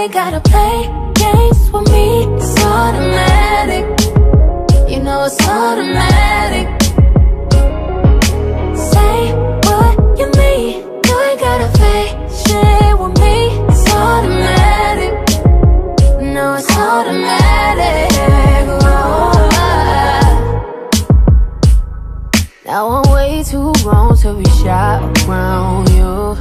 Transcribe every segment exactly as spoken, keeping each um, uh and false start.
ain't gotta play games with me. It's automatic. You know it's automatic. Say what you mean. You ain't gotta fake shit with me. It's automatic. No, it's automatic. Oh. Now I'm way too grown to be shy around you.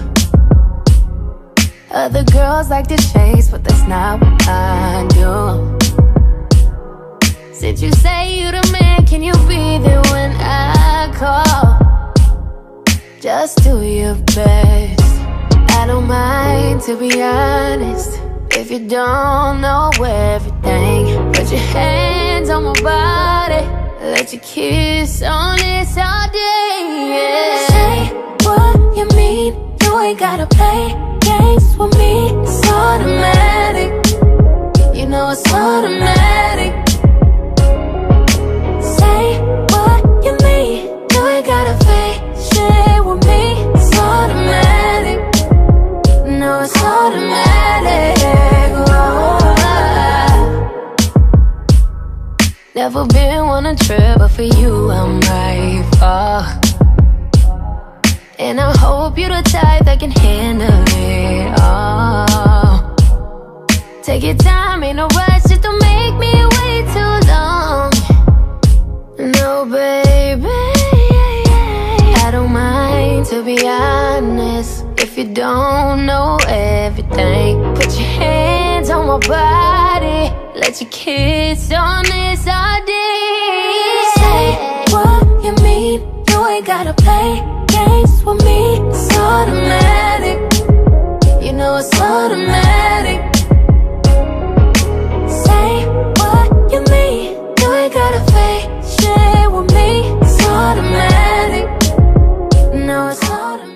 Other girls like to chase, but that's not what I do. Since you say you the man, can you be there when I call? Just do your best. I don't mind, to be honest. If you don't know everything, put your hands on my body. Let your kiss on this all day, yeah. Say what you mean. You ain't gotta play games with me. It's automatic. You know it's automatic. Say what you mean. You ain't gotta fake shit with me. It's automatic. No, it's automatic. Oh. Never been on a trip, but for you I'm right for. And I hope you're the type that can handle it all. Take your time, ain't no rush, just don't make me wait too long. No, baby, I don't mind, to be honest. If you don't know everything, put your hands on my body. Let your kiss on this all day. Say what you mean. You ain't gotta play games with me. It's automatic. You know it's automatic. Say what you mean. You ain't gotta fake shit with me. It's automatic. No, it's automatic.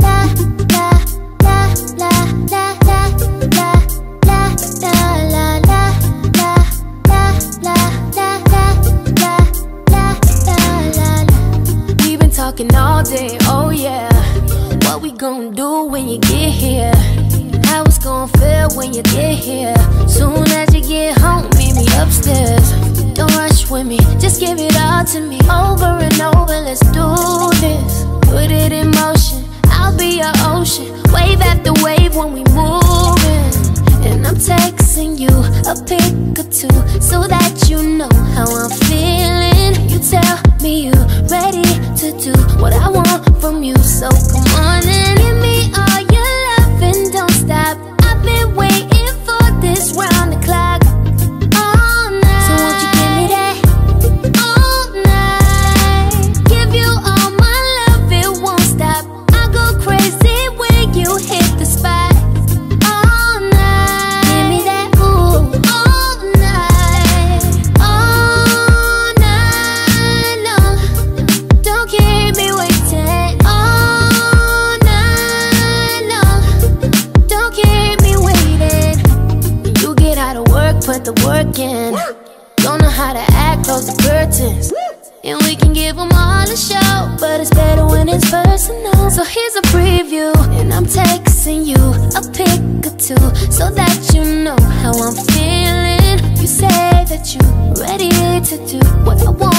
Talking all day, oh yeah. What we gonna do when you get here? How it's gonna feel when you get here? Soon as you get home, meet me upstairs. Don't rush with me, just give it all to me. Over and over, let's do this. Put it in motion, I'll be your ocean. Wave after wave when we moving. And I'm texting you a pic or two, so that you know how I'm feeling. You tell me you ready to do what I want from you. So come on and give me all your love and don't stop. I've been waiting for this round the clock all night. So won't you give me that all night? Give you all my love, it won't stop. I go crazy when you hit the spot. All night, give me that ooh. All night, all night long. Don't keep me waiting. All night long. Don't keep me waiting. You get out of work, put the work in. Don't know how to act, close the curtains. And we can give them all a show, but it's better when it's personal. So here's a preview, and I'm texting you a pic or two, so that you know how I'm feeling. You say that you're ready to do what I want